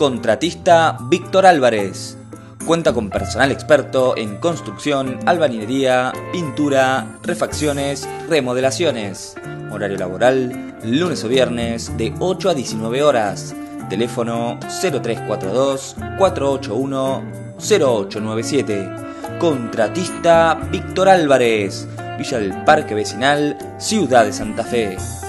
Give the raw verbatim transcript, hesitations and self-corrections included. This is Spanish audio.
Contratista Víctor Álvarez. Cuenta con personal experto en construcción, albañilería, pintura, refacciones, remodelaciones. Horario laboral, lunes o viernes, de ocho a diecinueve horas. Teléfono cero tres cuatro dos, cuatro ocho uno, cero ocho nueve siete. Contratista Víctor Álvarez. Villa del Parque Vecinal, Ciudad de Santa Fe.